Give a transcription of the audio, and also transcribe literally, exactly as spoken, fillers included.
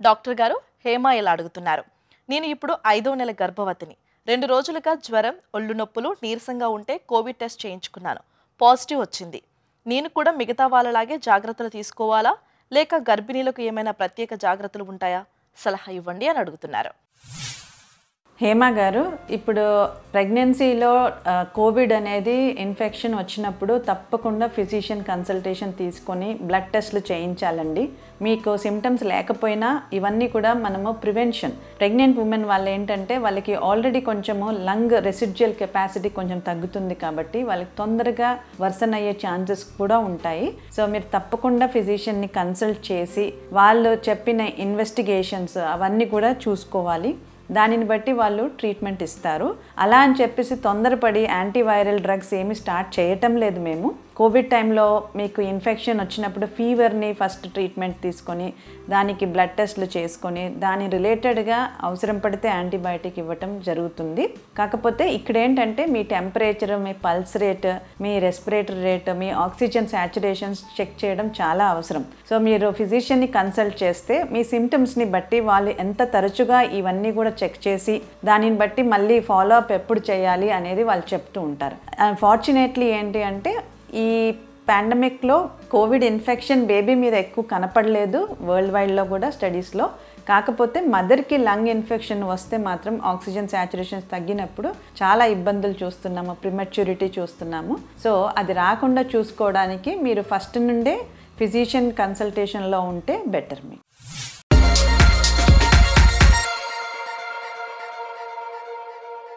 Doctor గారు హేమ ఇలా అడుగుతున్నారు. నేను ఇప్పుడు ఐదో నెల గర్భవతిని. రెండు రోజులుగా జ్వరం, ఒళ్ళు నొప్పులు, నీరసంగా ఉంటే కోవిడ్ టెస్ట్ చేయించుకున్నాను. పాజిటివ్ వచ్చింది. నేను కూడా మిగతా వాళ్ళలాగే జాగ్రత్తలు తీసుకోవాలా లేక గర్భిణీలకు ఏమైనా ప్రత్యేక జాగ్రత్తలు ఉంటాయా? సలహా ఇవ్వండి అని అడుగుతున్నారు. హేమ గారు, ఇప్పుడు ప్రెగ్నెన్సీలో కోవిడ్ అనేది ఇన్ఫెక్షన్ వచ్చినప్పుడు తప్పకుండా ఫిజిషియన్ కన్సల్టేషన్ తీసుకొని బ్లడ్ టెస్ట్లు చేయించాలండి. మీకు సిమ్టమ్స్ లేకపోయినా ఇవన్నీ కూడా మనము ప్రివెన్షన్. ప్రెగ్నెంట్ ఉమెన్ వాళ్ళు ఏంటంటే వాళ్ళకి ఆల్రెడీ కొంచెము లంగ్ రెసిడ్యువల్ కెపాసిటీ కొంచెం తగ్గుతుంది కాబట్టి వాళ్ళకి తొందరగా వర్సన్ అయ్యే ఛాన్సెస్ కూడా ఉంటాయి. సో మీరు తప్పకుండా ఫిజిషియన్ని కన్సల్ట్ చేసి వాళ్ళు చెప్పిన ఇన్వెస్టిగేషన్స్ అవన్నీ కూడా చూసుకోవాలి. దానిని బట్టి వాళ్ళు ట్రీట్మెంట్ ఇస్తారు. అలా అని చెప్పేసి తొందరపడి యాంటీవైరల్ డ్రగ్స్ ఏమి స్టార్ట్ చేయటం లేదు మేము. కోవిడ్ టైంలో మీకు ఇన్ఫెక్షన్ వచ్చినప్పుడు ఫీవర్ని ఫస్ట్ ట్రీట్మెంట్ తీసుకొని దానికి బ్లడ్ టెస్ట్లు చేసుకొని దాని రిలేటెడ్గా అవసరం పడితే యాంటీబయాటిక్ ఇవ్వటం జరుగుతుంది. కాకపోతే ఇక్కడ ఏంటంటే మీ టెంపరేచర్, మీ పల్స్ రేట్, మీ రెస్పిరేటరీ రేట్, మీ ఆక్సిజన్ సాచురేషన్స్ చెక్ చేయడం చాలా అవసరం. సో మీరు ఫిజిషియన్ని కన్సల్ట్ చేస్తే మీ సిమ్టమ్స్ని బట్టి వాళ్ళు ఎంత తరచుగా ఇవన్నీ కూడా చెక్ చేసి దానిని బట్టి మళ్ళీ ఫాలో అప్ ఎప్పుడు చేయాలి అనేది వాళ్ళు చెప్తూ ఉంటారు. అన్ఫార్చునేట్లీ ఏంటి అంటే ఈ పాండమిక్లో కోవిడ్ ఇన్ఫెక్షన్ బేబీ మీద ఎక్కువ కనపడలేదు వరల్డ్ వైడ్లో కూడా స్టడీస్లో. కాకపోతే మదర్కి లంగ్ ఇన్ఫెక్షన్ వస్తే మాత్రం ఆక్సిజన్ సాచురేషన్స్ తగ్గినప్పుడు చాలా ఇబ్బందులు చూస్తున్నాము, ప్రిమెచ్యూరిటీ చూస్తున్నాము. సో అది రాకుండా చూసుకోవడానికి మీరు ఫస్ట్ నుండే ఫిజిషియన్ కన్సల్టేషన్లో ఉంటే బెటర్ మీకు.